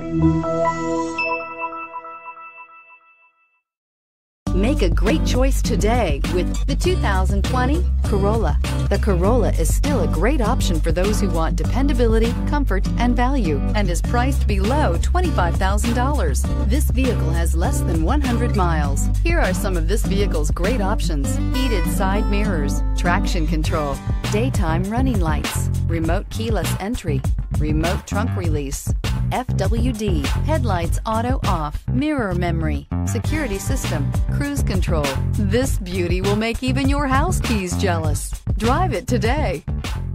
Make a great choice today with the 2020 Corolla. The Corolla is still a great option for those who want dependability, comfort, and value, and is priced below $25,000. This vehicle has less than 100 miles. Here are some of this vehicle's great options: heated side mirrors, traction control, daytime running lights, remote keyless entry, remote trunk release, FWD, headlights auto off, mirror memory, security system, cruise control. This beauty will make even your house keys jealous. Drive it today.